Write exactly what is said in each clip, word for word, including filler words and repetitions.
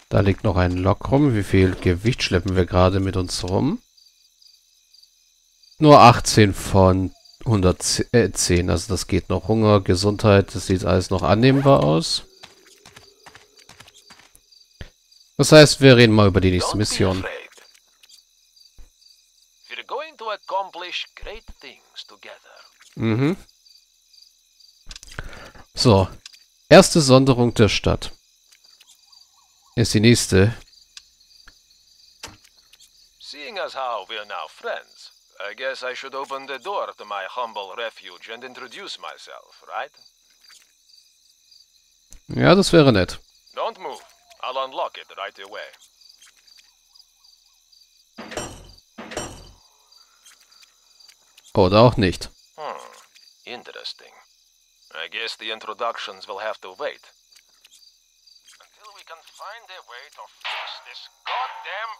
Da liegt noch ein Lok rum. Wie viel Gewicht schleppen wir gerade mit uns rum? Nur achtzehn von hundertzehn. Also das geht noch. Hunger, Gesundheit, das sieht alles noch annehmbar aus. Das heißt, wir reden mal über die nächste Mission. Mhm. So. Erste Sonderung der Stadt. Ist die nächste. Seeing as how we're now friends, I guess I should open the door to my humble refuge and introduce myself, right? Ja, das wäre nett. Don't move. I'll unlock it right away. Oder auch nicht. Hmm. Interesting. I guess the introductions will have to wait. Until we can find a way to fix this goddamn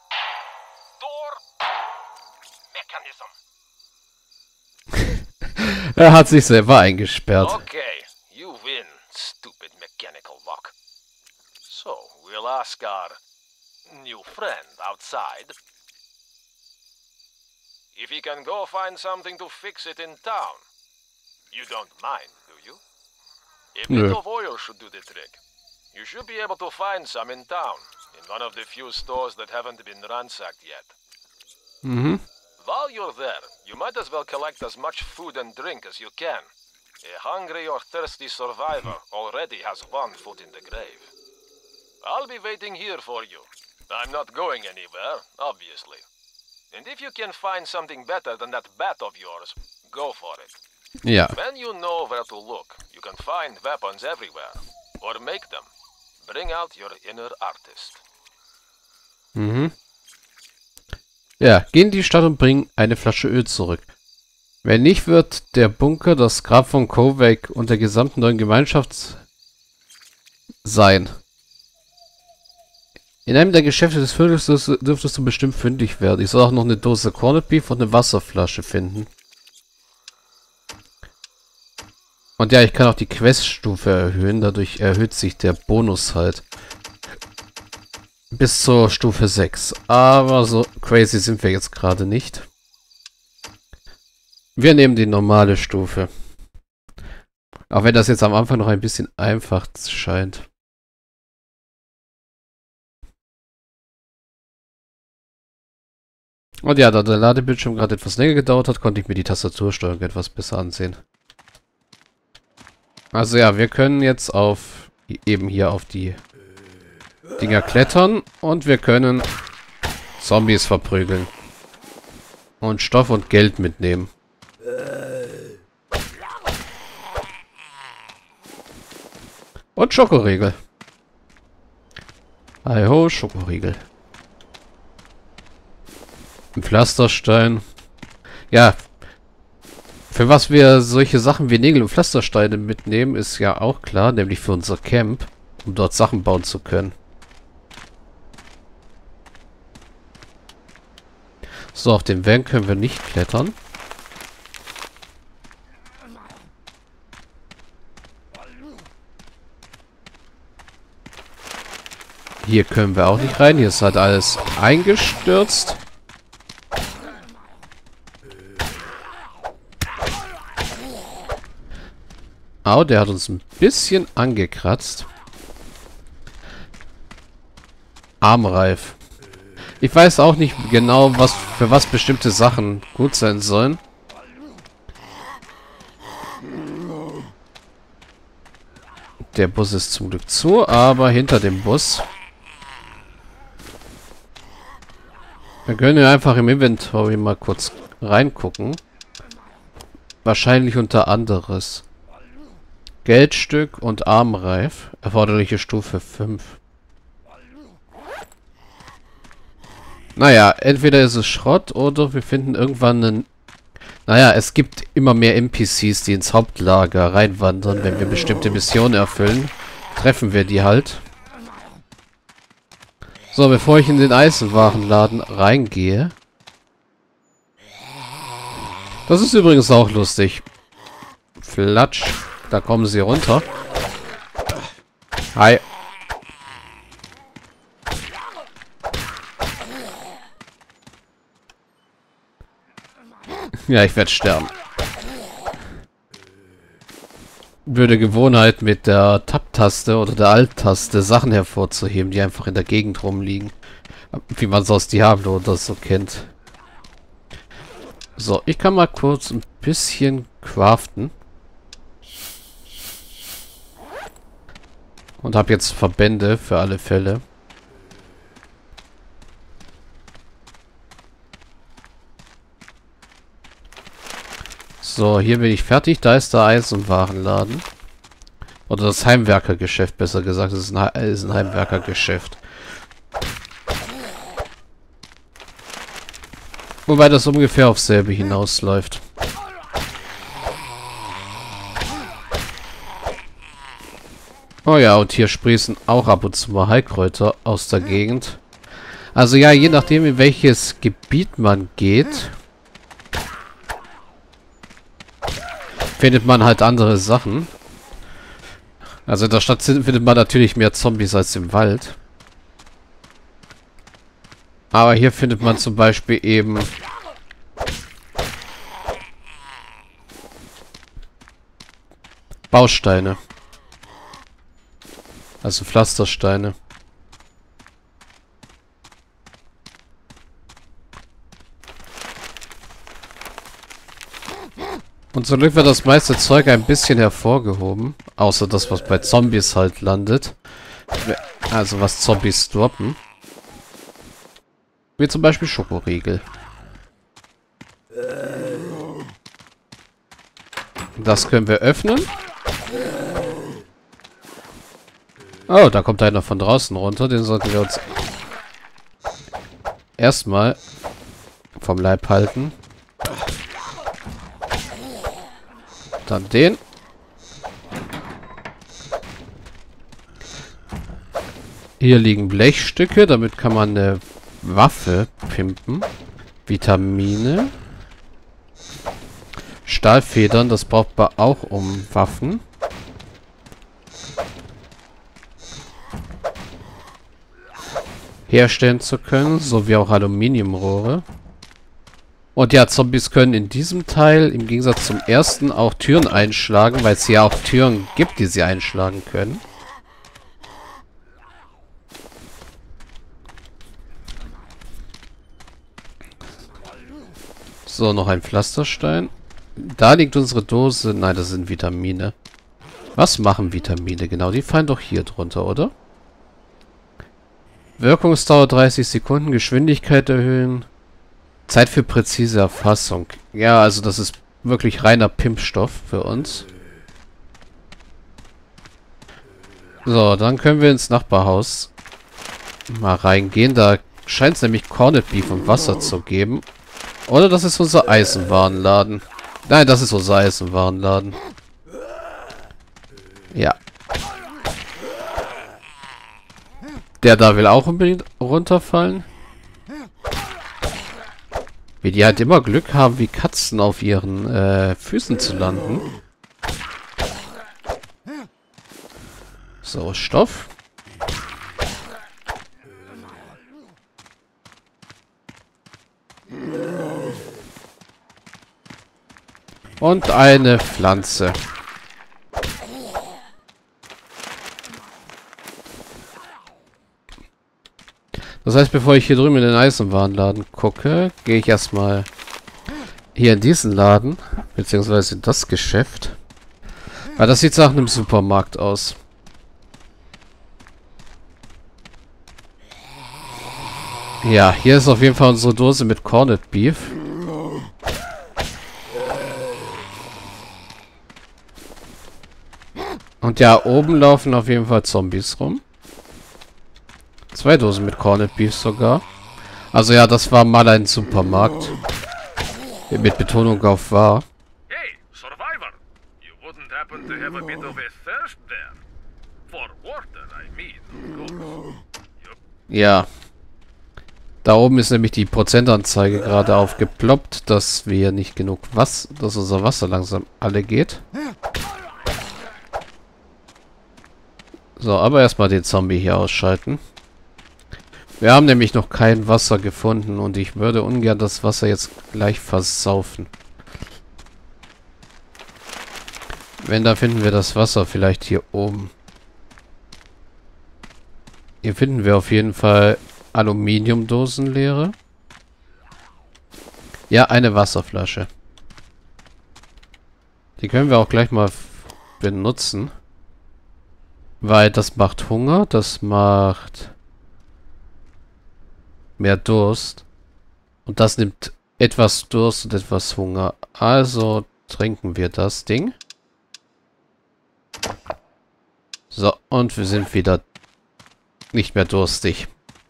door mechanism. Er hat sich selber eingesperrt. Okay, you win, stupid mechanical lock. So, we'll ask our new friend outside if he can go find something to fix it in town. You don't mind, do you? A bit of oil should do the trick. You should be able to find some in town, in one of the few stores that haven't been ransacked yet. Mhm. While you're there, you might as well collect as much food and drink as you can. A hungry or thirsty survivor already has one foot in the grave. I'll be waiting here for you. I'm not going anywhere, obviously. And if you can find something better than that bat of yours, go for it. Ja. When you know where to look, you can find weapons everywhere. Or make them. Bring out your inner artist. Mhm. Ja, geh in die Stadt und bring eine Flasche Öl zurück. Wenn nicht, wird der Bunker das Grab von Kovac und der gesamten neuen Gemeinschaft sein. In einem der Geschäfte des Viertels dürftest du bestimmt fündig werden. Ich soll auch noch eine Dose Corned Beef und eine Wasserflasche finden. Und ja, ich kann auch die Queststufe erhöhen. Dadurch erhöht sich der Bonus halt. Bis zur Stufe sechs. Aber so crazy sind wir jetzt gerade nicht. Wir nehmen die normale Stufe. Auch wenn das jetzt am Anfang noch ein bisschen einfach scheint. Und ja, da der Ladebildschirm gerade etwas länger gedauert hat, konnte ich mir die Tastatursteuerung etwas besser ansehen. Also ja, wir können jetzt auf eben hier auf die Dinger klettern und wir können Zombies verprügeln. Und Stoff und Geld mitnehmen. Und Schokoriegel. Hi ho, Schokoriegel. Ein Pflasterstein. Ja. Für was wir solche Sachen wie Nägel und Pflastersteine mitnehmen, ist ja auch klar, nämlich für unser Camp, um dort Sachen bauen zu können. So, auf den Van können wir nicht klettern. Hier können wir auch nicht rein. Hier ist halt alles eingestürzt. Au, der hat uns ein bisschen angekratzt. Armreif. Ich weiß auch nicht genau, was für was bestimmte Sachen gut sein sollen. Der Bus ist zum Glück zu, aber hinter dem Bus... Wir können ja einfach im Inventory mal kurz reingucken. Wahrscheinlich unter anderes. Geldstück und Armreif. Erforderliche Stufe fünf. Naja, entweder ist es Schrott oder wir finden irgendwann einen... Naja, es gibt immer mehr N P Cs, die ins Hauptlager reinwandern. Wenn wir bestimmte Missionen erfüllen, treffen wir die halt. So, bevor ich in den Eisenwarenladen reingehe... Das ist übrigens auch lustig. Flatsch. Da kommen sie runter. Hi. Ja, ich werde sterben. Blöde Gewohnheit mit der Tab-Taste oder der Alt-Taste Sachen hervorzuheben, die einfach in der Gegend rumliegen. Wie man es aus Diablo oder so kennt. So, ich kann mal kurz ein bisschen craften. Und habe jetzt Verbände für alle Fälle. So, hier bin ich fertig. Da ist der Eisenwarenladen. Oder das Heimwerkergeschäft, besser gesagt. Das ist ein, He ist ein Heimwerkergeschäft. Wobei das ungefähr aufs selbe hinausläuft. Oh ja, und hier sprießen auch ab und zu mal Heilkräuter aus der Gegend. Also ja, je nachdem, in welches Gebiet man geht, findet man halt andere Sachen. Also in der Stadt findet man natürlich mehr Zombies als im Wald. Aber hier findet man zum Beispiel eben Bausteine. Also Pflastersteine. Und zum Glück wird das meiste Zeug ein bisschen hervorgehoben. Außer das, was bei Zombies halt landet. Also was Zombies droppen. Wie zum Beispiel Schokoriegel. Das können wir öffnen. Oh, da kommt einer von draußen runter. Den sollten wir uns erstmal vom Leib halten. Dann den. Hier liegen Blechstücke. Damit kann man eine Waffe pimpen. Vitamine. Stahlfedern. Das braucht man auch um Waffen. Herstellen zu können. Sowie auch Aluminiumrohre. Und ja, Zombies können in diesem Teil, im Gegensatz zum ersten, auch Türen einschlagen, weil es ja auch Türen gibt, die sie einschlagen können. So, noch ein Pflasterstein. Da liegt unsere Dose. Nein, das sind Vitamine. Was machen Vitamine genau? Die fallen doch hier drunter, oder? Wirkungsdauer dreißig Sekunden, Geschwindigkeit erhöhen. Zeit für präzise Erfassung. Ja, also das ist wirklich reiner Pimpstoff für uns. So, dann können wir ins Nachbarhaus mal reingehen. Da scheint es nämlich Corned Beef und Wasser zu geben. Oder das ist unser Eisenwarenladen. Nein, das ist unser Eisenwarenladen. Ja. Der da will auch unbedingt runterfallen. Wie die halt immer Glück haben, wie Katzen auf ihren äh, Füßen zu landen. So, Stoff. Und eine Pflanze. Das heißt, bevor ich hier drüben in den Eisenwarenladen gucke, gehe ich erstmal hier in diesen Laden, beziehungsweise in das Geschäft. Weil das sieht nach einem Supermarkt aus. Ja, hier ist auf jeden Fall unsere Dose mit Corned Beef. Und ja, oben laufen auf jeden Fall Zombies rum. Zwei Dosen mit Corned Beef sogar. Also ja, das war mal ein Supermarkt. Mit Betonung auf war. Hey, Survivor! You wouldn't happen to have a bit of a thirst there? For water, I mean, of course. Ja. Da oben ist nämlich die Prozentanzeige gerade aufgeploppt, dass wir nicht genug Wasser, dass unser Wasser langsam alle geht. So, aber erstmal den Zombie hier ausschalten. Wir haben nämlich noch kein Wasser gefunden und ich würde ungern das Wasser jetzt gleich versaufen. Wenn, da finden wir das Wasser vielleicht hier oben. Hier finden wir auf jeden Fall Aluminiumdosen leere. Ja, eine Wasserflasche. Die können wir auch gleich mal benutzen. Weil das macht Hunger, das macht mehr Durst. Und das nimmt etwas Durst und etwas Hunger. Also trinken wir das Ding. So, und wir sind wieder nicht mehr durstig.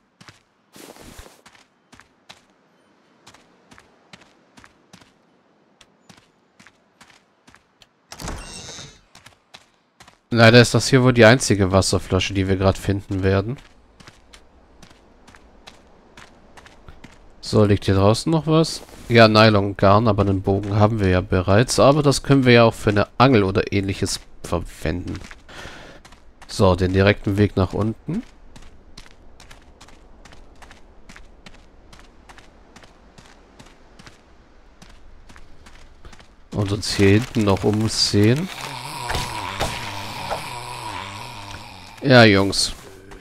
Leider ist das hier wohl die einzige Wasserflasche, die wir gerade finden werden. So, liegt hier draußen noch was? Ja, Nylongarn, aber einen Bogen haben wir ja bereits. Aber das können wir ja auch für eine Angel oder ähnliches verwenden. So, den direkten Weg nach unten. Und uns hier hinten noch umsehen. Ja, Jungs.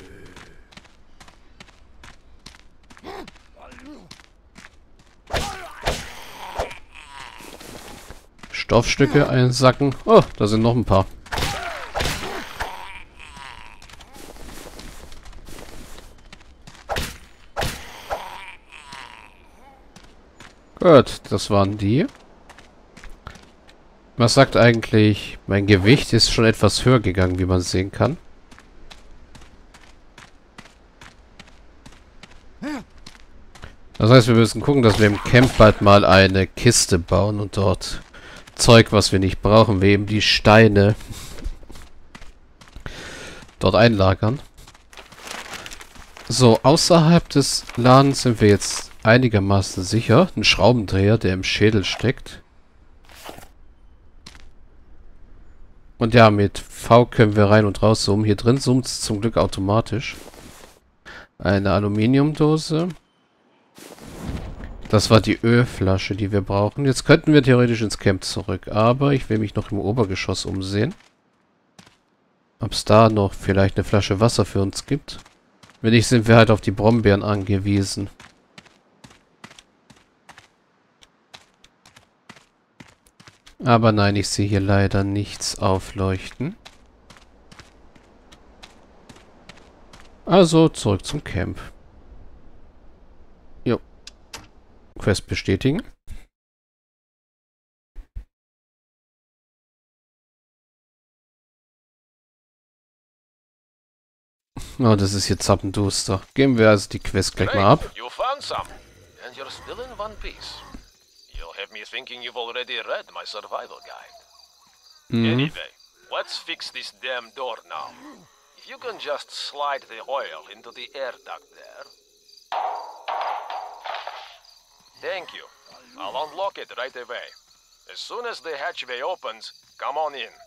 Stoffstücke einsacken. Oh, da sind noch ein paar. Gut, das waren die. Was sagt eigentlich, mein Gewicht ist schon etwas höher gegangen, wie man sehen kann. Das heißt, wir müssen gucken, dass wir im Camp bald mal eine Kiste bauen und dort Zeug, was wir nicht brauchen, wie eben die Steine, dort einlagern. So, außerhalb des Ladens sind wir jetzt einigermaßen sicher. Ein Schraubendreher, der im Schädel steckt. Und ja, mit V können wir rein und raus zoomen. Hier drin zoomt es zum Glück automatisch. Eine Aluminiumdose. Das war die Ölflasche, die wir brauchen. Jetzt könnten wir theoretisch ins Camp zurück. Aber ich will mich noch im Obergeschoss umsehen. Ob es da noch vielleicht eine Flasche Wasser für uns gibt. Wenn nicht, sind wir halt auf die Brombeeren angewiesen. Aber nein, ich sehe hier leider nichts aufleuchten. Also zurück zum Camp. Jo. Quest bestätigen. Oh, das ist hier zappenduster. Geben wir also die Quest gleich mal ab. You found some, and you're still in one piece. You'll have me thinking you've already read my survival guide. Mhm. Anyway, let's fix this damn door now. If you can just slide the oil into the air duct there. Thank you. I'll unlock it right away. As soon as the hatchway opens, come on in.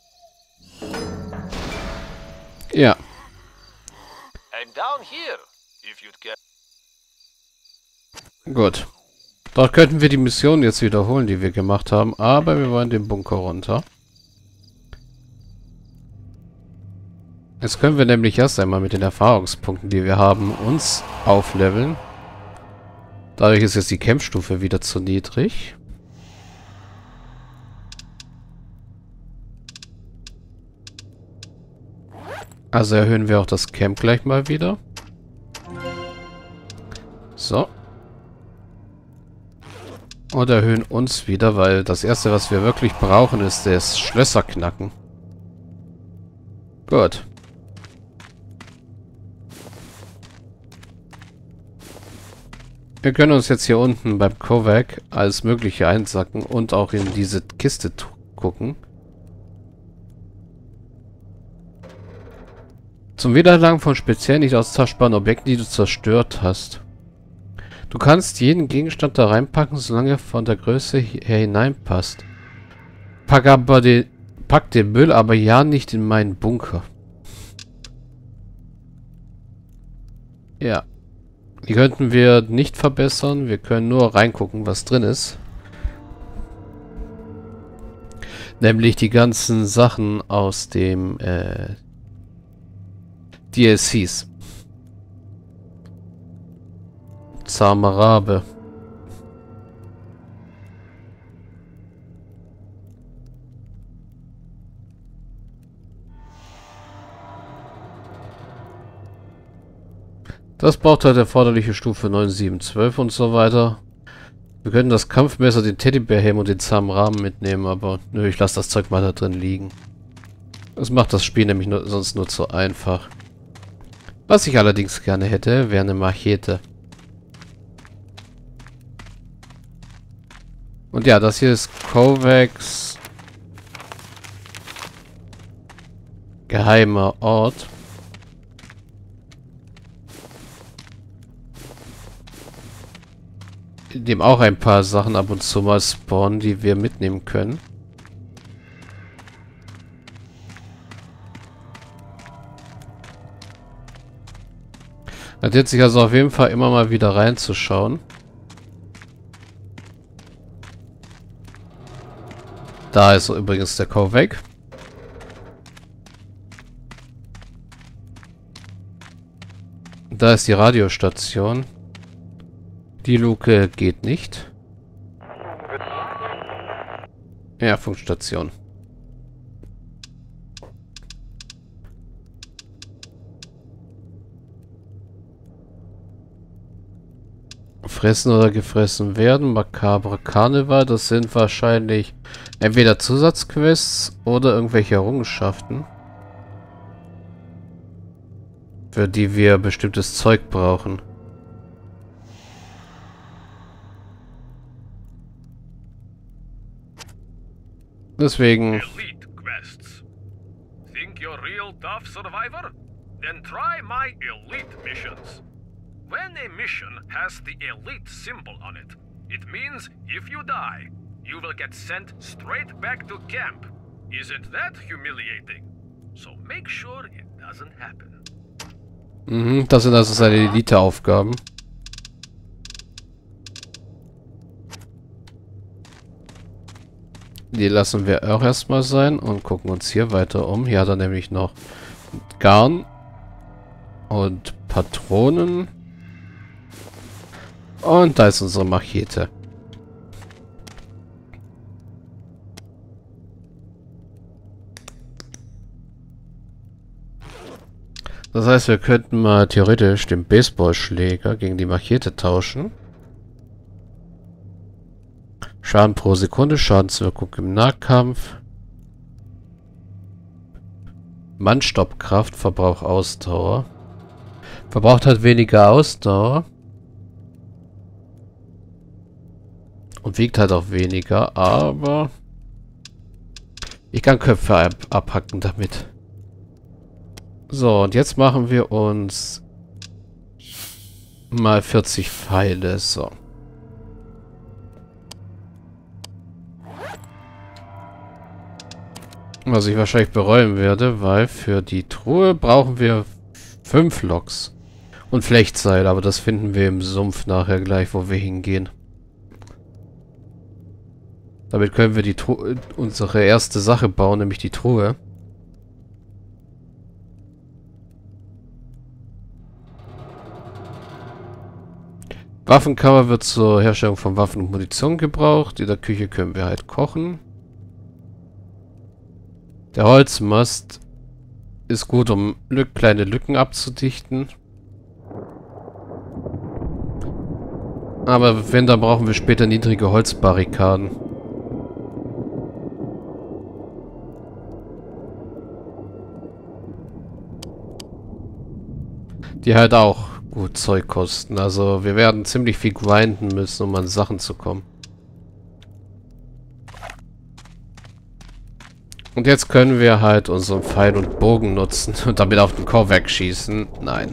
Ja. I'm down here, if you'd care. Gut. Dort könnten wir die Mission jetzt wiederholen, die wir gemacht haben, aber wir wollen den Bunker runter. Jetzt können wir nämlich erst einmal mit den Erfahrungspunkten, die wir haben, uns aufleveln. Dadurch ist jetzt die Campstufe wieder zu niedrig. Also erhöhen wir auch das Camp gleich mal wieder. So. Und erhöhen uns wieder, weil das erste, was wir wirklich brauchen, ist das Schlösserknacken. Gut. Wir können uns jetzt hier unten beim Kovac alles Mögliche einsacken und auch in diese Kiste gucken. Zum Wiedererlangen von speziell nicht austauschbaren Objekten, die du zerstört hast. Du kannst jeden Gegenstand da reinpacken, solange er von der Größe her hineinpasst. Pack aber den, pack den Müll aber ja nicht in meinen Bunker. Ja. Die könnten wir nicht verbessern. Wir können nur reingucken, was drin ist. Nämlich die ganzen Sachen aus dem äh, D L Cs. Zahmer Rabe. Das braucht halt erforderliche Stufe neun, sieben, zwölf und so weiter. Wir können das Kampfmesser, den Teddybärhelm und den zahmen Rahmen mitnehmen, aber nö, ich lasse das Zeug mal da drin liegen. Das macht das Spiel nämlich nur, sonst nur zu einfach. Was ich allerdings gerne hätte, wäre eine Machete. Und ja, das hier ist Kovacs geheimer Ort. In dem auch ein paar Sachen ab und zu mal spawnen, die wir mitnehmen können. Das wird sich also auf jeden Fall immer mal wieder reinzuschauen. Da ist übrigens der Kovac. Da ist die Radiostation. Die Luke geht nicht. Ja, Funkstation. Fressen oder gefressen werden. Makabre Karneval. Das sind wahrscheinlich entweder Zusatzquests oder irgendwelche Errungenschaften, für die wir bestimmtes Zeug brauchen. Deswegen. Elite quests. Think you're real tough survivor? Then try my elite missions. When a mission has the elite symbol on it, it means if you die, you will get sent straight back to camp. Isn't that humiliating? So make sure it doesn't happen. Mhm, das sind also seine Elite-Aufgaben. Die lassen wir auch erstmal sein und gucken uns hier weiter um. Hier hat er nämlich noch Garn und Patronen. Und da ist unsere Machete. Das heißt, wir könnten mal theoretisch den Baseballschläger gegen die Machete tauschen. Schaden pro Sekunde, Schadenswirkung im Nahkampf. Mannstoppkraft, Verbrauch Ausdauer. Verbraucht halt weniger Ausdauer. Und wiegt halt auch weniger, aber ich kann Köpfe ab abhacken damit. So, und jetzt machen wir uns mal vierzig Pfeile. So. Was ich wahrscheinlich bereuen werde, weil für die Truhe brauchen wir fünf Loks. Und Flechtseil, aber das finden wir im Sumpf nachher gleich, wo wir hingehen. Damit können wir die Truhe, unsere erste Sache bauen, nämlich die Truhe. Waffenkammer wird zur Herstellung von Waffen und Munition gebraucht. In der Küche können wir halt kochen. Der Holzmast ist gut, um Lück kleine Lücken abzudichten. Aber wenn, dann brauchen wir später niedrige Holzbarrikaden. Die halt auch gut Zeug kosten. Also wir werden ziemlich viel grinden müssen, um an Sachen zu kommen. Und jetzt können wir halt unseren Pfeil und Bogen nutzen und damit auf den Kovac schießen. Nein.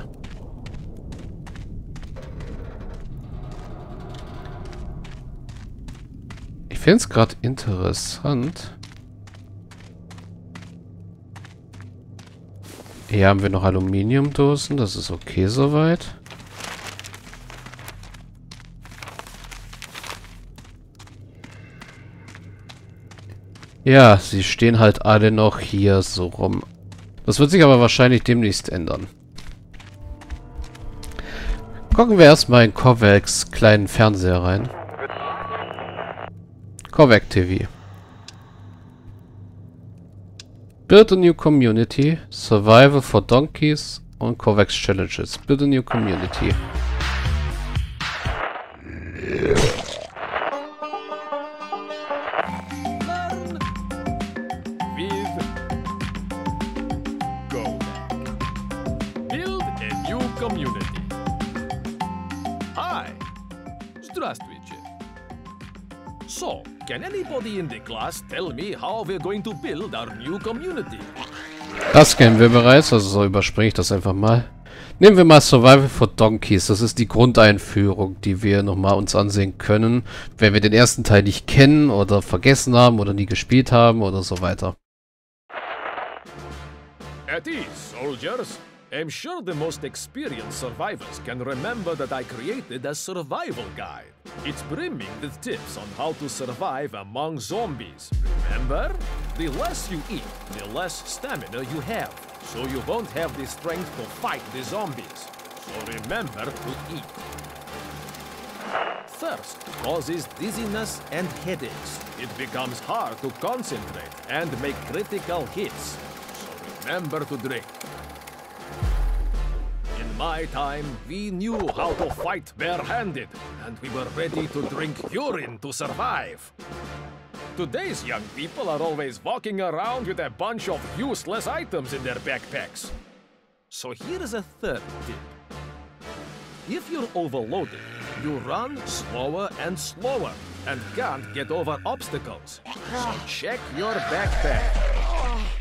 Ich finde es gerade interessant. Hier haben wir noch Aluminiumdosen. Das ist okay soweit. Ja, sie stehen halt alle noch hier so rum. Das wird sich aber wahrscheinlich demnächst ändern. Gucken wir erstmal in Kovacs kleinen Fernseher rein. Kovac T V. Build a new community. Survival for donkeys und Kovacs Challenges. Build a new community. Community. Hi. Здравствуйте. So, can anybody in the class tell me how we're going to build our new community? Das kennen wir bereits, also so überspringe ich das einfach mal. Nehmen wir mal Survival for Donkeys. Das ist die Grundeinführung, die wir nochmal uns ansehen können, wenn wir den ersten Teil nicht kennen oder vergessen haben oder nie gespielt haben oder so weiter. At ease, soldiers. I'm sure the most experienced survivors can remember that I created a survival guide. It's brimming with tips on how to survive among zombies. Remember? The less you eat, the less stamina you have. So you won't have the strength to fight the zombies. So remember to eat. Thirst causes dizziness and headaches. It becomes hard to concentrate and make critical hits. So remember to drink. In my time, we knew how to fight barehanded, and we were ready to drink urine to survive. Today's young people are always walking around with a bunch of useless items in their backpacks. So here's a third tip. If you're overloaded, you run slower and slower and can't get over obstacles. So check your backpack.